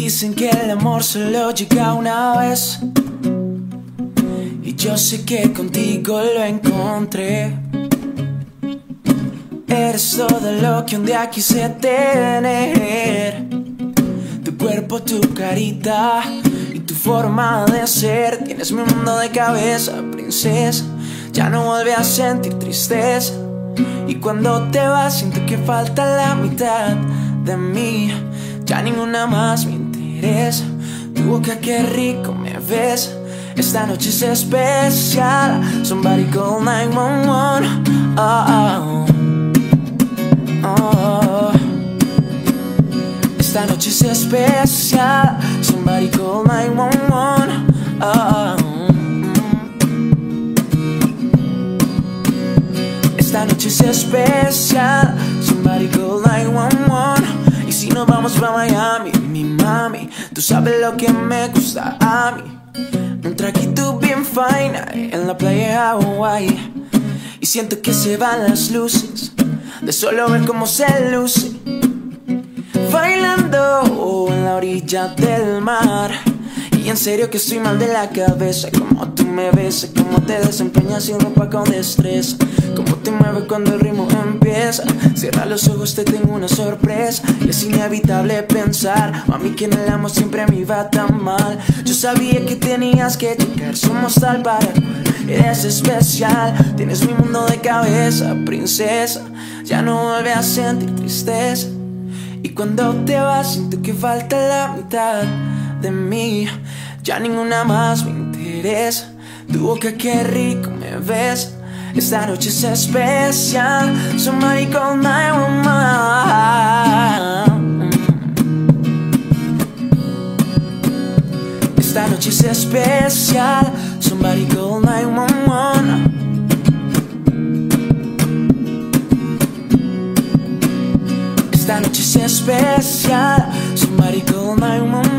Dicen que el amor solo llega una vez, y yo sé que contigo lo encontré. Eres todo lo que un día quise tener. Tu cuerpo, tu carita y tu forma de ser. Tienes mi mundo de cabeza, princesa. Ya no vuelve a sentir tristeza. Y cuando te vas siento que falta la mitad de mí. Ya ninguna más me interesa. Tu boca, qué rico me ves. Esta noche es especial. Somebody call 911. Oh, oh, oh. Esta noche es especial. Somebody call 911. Oh, oh. Esta noche es especial. Somebody call 911. Y si nos vamos pa' Miami, mi mami, tú sabes lo que me gusta a mí. Un traguito bien fine en la playa de Hawaii. Y siento que se van las luces de solo ver cómo se luce, bailando en la orilla del mar. Y en serio que estoy mal de la cabeza. Como tú me besas, como te desempeñas sin ropa con destreza, como te mueves cuando el ritmo empieza. Cierra los ojos, te tengo una sorpresa. Y es inevitable pensar, mami, que en el amor siempre me iba tan mal. Yo sabía que tenías que llegar, somos tal para cual. Eres especial, tienes mi mundo de cabeza, princesa. Ya no vuelve a sentir tristeza. Y cuando te vas siento que falta la mitad de mí. Ya ninguna más me interesa. Tu boca, qué rico me ves. Esta noche es especial. Somebody call 911. Esta noche es especial. Somebody call 911. Esta noche es especial. Somebody call 911.